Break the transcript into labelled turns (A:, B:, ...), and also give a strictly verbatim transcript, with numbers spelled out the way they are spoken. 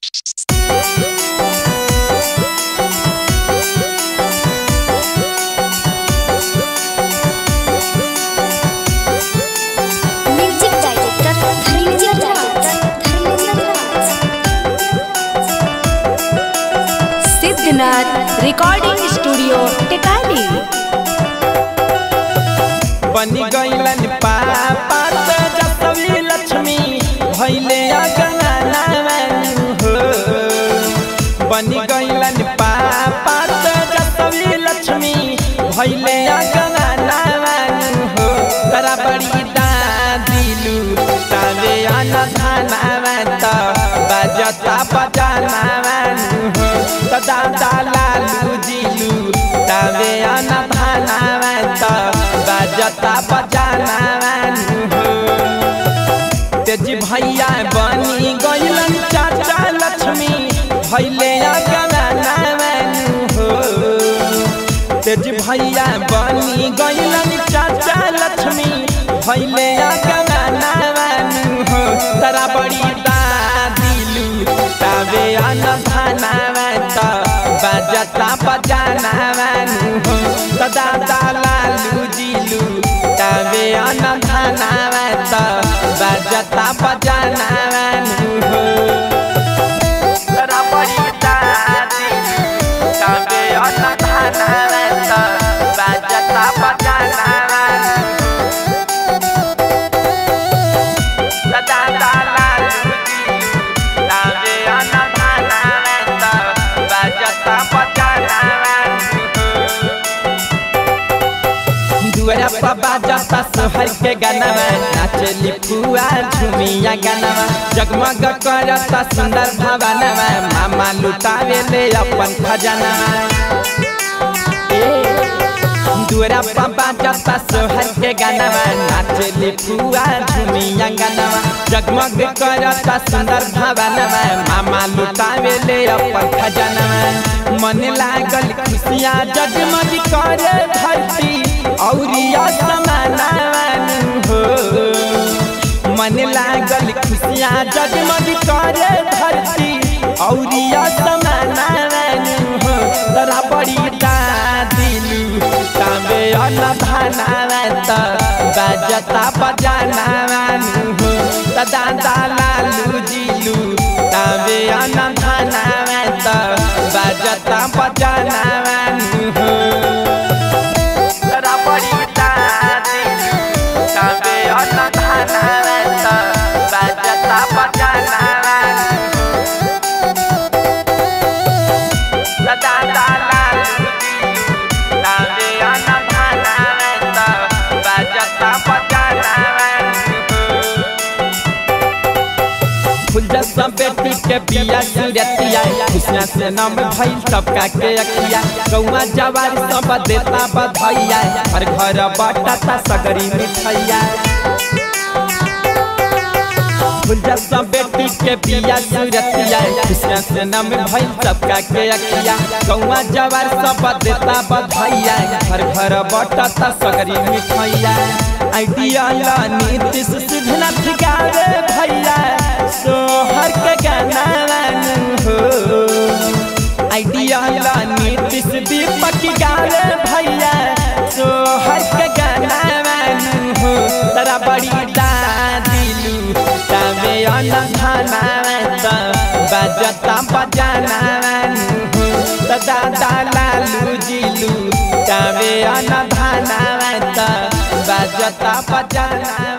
A: Recording studio टेकाली
B: बनी गईलन पापा जसवी लक्ष्मी भैले अगना हो बनी गईलन पापा जसवी लक्ष्मी भैले अगना हो तरा बड़ी दिलू तावे अनधाना त बजता बजाना हो दादा लालू जिलू तावे अनधाना त बजता बजाना हो तेजी भैया बनी गईलन चाचा लक्ष्मी भैले अगना हो तेजी भैया बनी गईलन चाचा लक्ष्मी भैले अगना हो तरा बड़ी दिलू तावे अनधाना त बजता बजाना हो दादा लालू जिलू तावे अनधाना त बजता बजाना हो तरा बड़ी दिलू तावे अनधाना त बजता बजाना दादा लालू जिलू तावे अनधाना त बजता बजाना दुआरा पर बाजता सोहर के गाना नाचली फुआ झुमिया गाना जगमग करता सुंदर भवनवा मामा लुटावे ले अपन खजाना दुआरा पर बाजता सोहर के गाना नाचली फुआ झुमिया गाना जगमग करता सुंदर भवनवा मामा लुटावे ले अपन खजाना मन लागल खुशियाँ जगमग करे धरती औरिया समाना हो मन लागल खुशियाँ जगमग करे धरती औरिया समाना हो तरा बड़ी दिलू तावे अनधाना त बजता बजाना हो दादा लालू जिलू तावे अनधाना त बजता बजाना हो तरा बड़ी दिलू तावे अनधाना त बजता बजाना दादा लालू जिलू तावे अनधाना त बजता बजाना फूल जैसा बेटी के बिया सूरतिया खुशियाँ से नाम भइल सबका के अखिया गौवा जवार सब देता बधाइया हर घर बाटता सगरी मिठाइया फूल जैसा बेटी के बिया सूरतिया खुशियाँ से नाम भइल सबका के अखिया गौवा जवार सब देता बधाइया हर घर बाटता सगरी मिठाइया आइडिया ला नीतीश सिद्धनाथ गावे भैया सोहर के गाना हो आइडिया ला नीतीश दीपक गावे भैया सोहर के गाना हो तरा बड़ी दिलू तावे अनधाना त बजता बजाना हो दादा लालू जिलू तावे अनधाना त बजता बजाना।